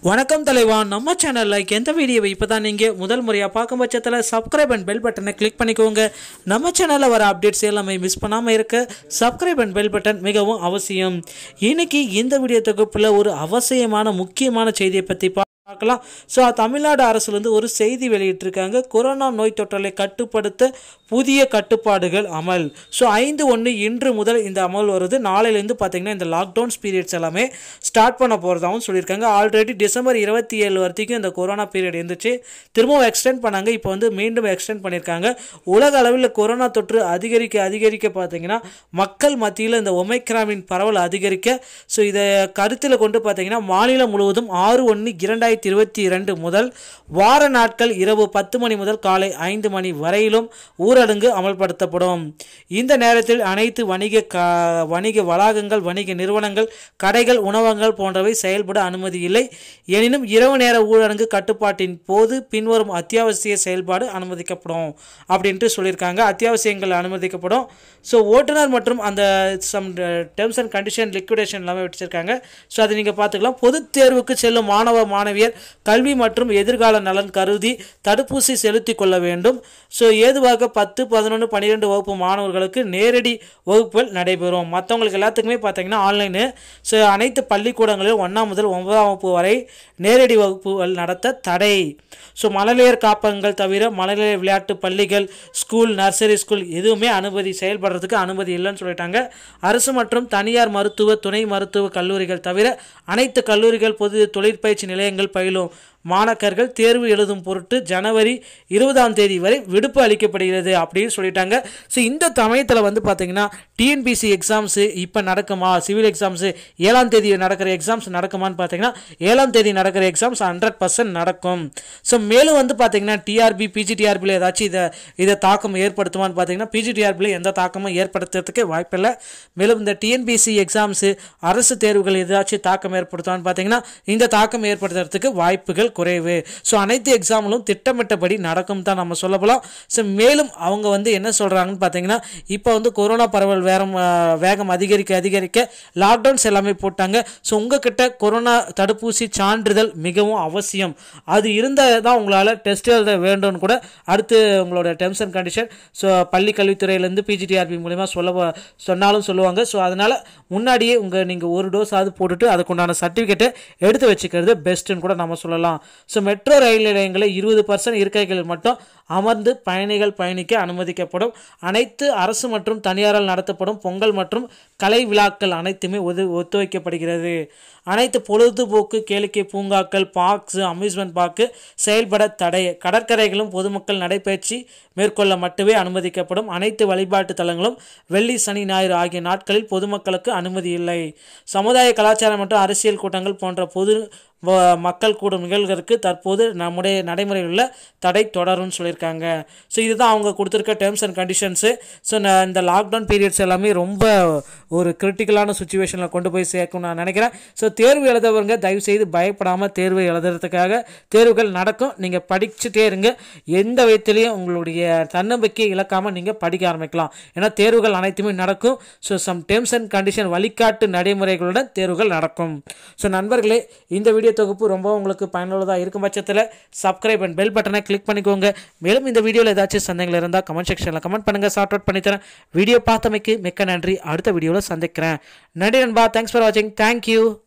வணக்கம் தலைவா நம்ம சேனல்ல எந்த வீடியோவை இப்பதான் நீங்க முதல் முறையா பார்க்கும் பட்சத்துல சப்ஸ்கிரைப் அண்ட் பெல் பட்டனை கிளிக் பண்ணிக்கோங்க. நம்ம சேனல்ல வர அப்டேட்ஸ் எல்லாமே மிஸ் பண்ணாம இருக்க சப்ஸ்கிரைப் அண்ட் பெல் பட்டன் மிகவும் அவசியம். இன்னைக்கு இந்த வீடியோ தொகுப்புல ஒரு அவசியமான முக்கியமான செய்தியை பத்தி பார்க்கலாம். ஸோ தமிழ்நாடு அரசுலேருந்து ஒரு செய்தி வெளியிட்டிருக்காங்க. கொரோனா நோய் தொற்றலை கட்டுப்படுத்த புதிய கட்டுப்பாடுகள் அமல். ஸோ 5/1 இன்று முதல் இந்த அமல் வருது. நாளையிலேருந்து பார்த்தீங்கன்னா இந்த லாக்டவுன்ஸ் பீரியட்ஸ் எல்லாமே ஸ்டார்ட் பண்ண போகிறதாகவும் சொல்லியிருக்காங்க. ஆல்ரெடி டிசம்பர் 27 வரைக்கும் இந்த கொரோனா பீரியட் இருந்துச்சு. திரும்பவும் எக்ஸ்டெண்ட் பண்ணாங்க. இப்போ வந்து மீண்டும் எக்ஸ்டெண்ட் பண்ணியிருக்காங்க. உலக அளவில் கொரோனா தொற்று அதிகரிக்க பார்த்தீங்கன்னா மக்கள் மத்தியில் இந்த ஒமைக்ரானின் பரவல் அதிகரிக்க ஸோ இதை கருத்தில் கொண்டு பார்த்தீங்கன்னா மாநிலம் முழுவதும் 6/1/2022 முதல் வார நாட்கள் இரவு 10 மணி முதல் காலை 5 மணி வரையிலும் ஊரடங்கு அமல்படுத்தப்படும். இந்த நேரத்தில் அனைத்து வணிக வளாகங்கள், வணிக நிறுவனங்கள், கடைகள், உணவகங்கள் போன்றவை செயல்பட அனுமதி இல்லை. எனினும் இரவு நேர ஊரடங்கு கட்டுப்பாட்டின் போது பின்வரும் அத்தியாவசிய செயல்பாடு அனுமதிக்கப்படும் அப்படின்ட்டு சொல்லியிருக்காங்க. அத்தியாவசியங்கள் அனுமதிக்கப்படும். ஸோ ஓட்டுநர் மற்றும் அந்த some terms and condition liquidation எல்லாமே வச்சிருக்காங்க. ஸோ அதை நீங்கள் பார்த்துக்கலாம். பொதுத் தேர்வுக்கு செல்லும் மாணவியர் கல்வி மற்றும் எதிர்கால நலன் கருதி தடுப்பூசி செலுத்திக் கொள்ள வேண்டும். ஸோ ஏதுவாக 10, 11, 12 வகுப்பு மாணவர்களுக்கு நேரடி வகுப்புகள் நடைபெறும். மற்றவங்களுக்கு எல்லாத்துக்குமே பார்த்தீங்கன்னா ஆன்லைனு. ஸோ அனைத்து பள்ளிக்கூடங்களிலும் 1ஆம் முதல் 9ஆம் வகுப்பு வரை நேரடி வகுப்புகள் நடத்த தடை. ஸோ மழலையர் காப்பகங்கள் தவிர மழலையர் விளையாட்டு பள்ளிகள், ஸ்கூல், நர்சரி ஸ்கூல் எதுவுமே செயல்படுறதுக்கு அனுமதி இல்லைன்னு சொல்லிட்டாங்க. அரசு மற்றும் தனியார் மருத்துவ, துணை மருத்துவ கல்லூரிகள் தவிர அனைத்து கல்லூரிகள், பொது தொழிற்பயிற்சி நிலையங்கள் பயிலும் மாணவர்கள் தேர்வு எழுதும் பொருட்டு ஜனவரி 20ஆம் தேதி வரை விடுப்பு அளிக்கப்படுகிறது அப்படின்னு சொல்லிட்டாங்க. ஸோ இந்த சமயத்தில் வந்து பார்த்தீங்கன்னா டிஎன்பிஎஸ்சி எக்ஸாம்ஸ் இப்போ நடக்குமா, சிவில் எக்ஸாம்ஸ் 7ஆம் தேதி நடக்கிற எக்ஸாம்ஸ் நடக்குமான்னு பார்த்தீங்கன்னா 7ஆம் தேதி நடக்கிற எக்ஸாம்ஸ் 100% நடக்கும். ஸோ மேலும் வந்து பார்த்தீங்கன்னா டிஆர்பி, PGTRBயில் ஏதாச்சும் இதை தாக்கம் ஏற்படுத்துமான்னு பார்த்தீங்கன்னா PGTRBயில் எந்த தாக்கமும் ஏற்படுத்துறதுக்கு வாய்ப்பில்லை. மேலும் இந்த டிஎன்பிஎஸ்சி எக்ஸாம்ஸ், அரசு தேர்வுகள் ஏதாச்சும் தாக்கம் ஏற்படுத்துமான்னு பார்த்தீங்கன்னா இந்த தாக்கம் ஏற்படுத்துறதுக்கு வாய்ப்புகள் குறைவு. ஸோ அனைத்து எக்ஸாம்களும் திட்டமிட்டபடி நடக்கும் தான் நம்ம சொல்ல போகலாம். ஸோ மேலும் அவங்க வந்து என்ன சொல்கிறாங்கன்னு பார்த்தீங்கன்னா இப்போ வந்து கொரோனா பரவல் வேகம் அதிகரிக்க லாக்டவுன்ஸ் எல்லாமே போட்டாங்க. ஸோ உங்ககிட்ட கொரோனா தடுப்பூசி சான்றிதழ் மிகவும் அவசியம். அது இருந்தால் தான் உங்களால் டெஸ்ட் எழுத வேண்டும்னு கூட அடுத்து உங்களோட டெர்ம்ஸ் அண்ட் கண்டிஷன் ஸோ பள்ளி கல்வித்துறையிலேருந்து PGTRB மூலிமா சொன்னாலும் சொல்லுவாங்க. ஸோ அதனால் முன்னாடியே நீங்கள் ஒரு டோஸ் ஆகுது போட்டுட்டு அதுக்குண்டான சர்டிஃபிகேட்டை எடுத்து வச்சுக்கிறது பெஸ்ட்டுன்னு கூட நம்ம சொல்லலாம். ஸோ மெட்ரோ ரயில் நிலையங்களில் 20% இருக்கைகளில் மட்டும் அமர்ந்து பயணிகள் பயணிக்க அனுமதிக்கப்படும். அனைத்து அரசு மற்றும் தனியாரால் நடத்தப்படும் பொங்கல் மற்றும் கலை விழாக்கள் அனைத்துமே ஒத்துவைக்கப்படுகிறது. அனைத்து பொழுதுபோக்கு கேளிக்கை பூங்காக்கள், பார்க்ஸ், அம்யூஸ்மெண்ட் பார்க்கு செயல்பட தடை. கடற்கரைகளும் பொதுமக்கள் நடைபயிற்சி மேற்கொள்ள மட்டுமே அனுமதிக்கப்படும். அனைத்து வழிபாட்டு தலங்களும் வெள்ளி, சனி, ஞாயிறு ஆகிய நாட்களில் பொதுமக்களுக்கு அனுமதி இல்லை. சமுதாய, கலாச்சாரம் மற்றும் அரசியல் கூட்டங்கள் போன்ற பொது மக்கள் கூடும் நிகழ்வுகளுக்கு தற்போது நம்முடைய நடைமுறையில் உள்ள தடை தொடரும்னு சொல்லியிருக்காங்க. ஸோ இதுதான் அவங்க கொடுத்துருக்க டேர்ம்ஸ் அண்ட் கண்டிஷன்ஸு. ஸோ இந்த லாக்டவுன் பீரியட்ஸ் எல்லாமே ரொம்ப ஒரு கிரிட்டிக்கலான சுச்சுவேஷனில் கொண்டு போய் சேர்க்கும் நான் நினைக்கிறேன். ஸோ தேர்வு எழுதவங்க தயவுசெய்து பயப்படாமல் தேர்வு எழுதுறதுக்காக தேர்வுகள் நடக்கும். நீங்கள் படிச்சுட்டே இருங்க. எந்த விதத்திலையும் உங்களுடைய தன்னம்பிக்கையை இழக்காமல் நீங்கள் படிக்க ஆரம்பிக்கலாம். ஏன்னா தேர்வுகள் அனைத்துமே நடக்கும். So some terms and condition வழிகாட்டு நடைமுறைகளுடன் தேர்வுகள் நடக்கும். ஸோ நண்பர்களே, இந்த வீடியோ தொகுப்பு ரொம்ப உங்களுக்கு பயனுள்ளதாக இருக்கும் பட்சத்தில் சப்ஸ்கிரைப் அண்ட் பெல் பட்டனை கிளிக் பண்ணிக்கோங்க. மேலும் இந்த வீடியோவில் ஏதாச்சும் சந்தேகங்கள் இருந்தால் கமெண்ட் செக்ஷனில் கமெண்ட் பண்ணுங்கள். சார்ட் அவுட் பண்ணித்தரேன். வீடியோ பார்த்தமைக்கு மிக்க நன்றி. அடுத்த வீடியோவில் சந்திக்கிறேன். நன்றி நண்பா. தேங்க்ஸ் ஃபார் வாட்சிங். தேங்க்யூ.